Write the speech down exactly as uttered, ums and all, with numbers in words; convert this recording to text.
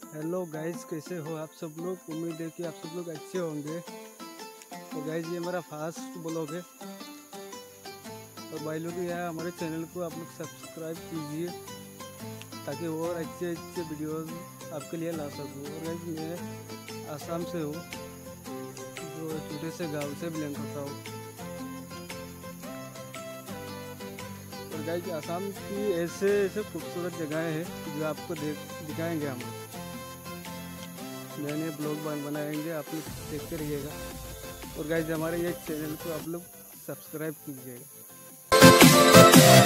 Hello guys, कैसे हो आप सब लोग। उम्मीद है कि आप सब लोग अच्छे होंगे। तो गाइस, ये मेरा फास्ट ब्लॉग है। और भाई लोग, यहाँ हमारे चैनल को आप लोग सब्सक्राइब कीजिए ताकि और अच्छे अच्छे वीडियोस आपके लिए ला सकूँ। और गाइस, मैं आसाम से हूँ, जो छोटे से गांव से बिलोंग करता हूँ। और गाइस, आसाम की ऐसे ऐसे खूबसूरत जगहें हैं जो आपको देख दिखाएंगे हम। नए नए ब्लॉग बन बनाएंगे, आप लोग देखते रहिएगा। और गाइस, हमारे ये चैनल को आप लोग सब्सक्राइब कीजिएगा।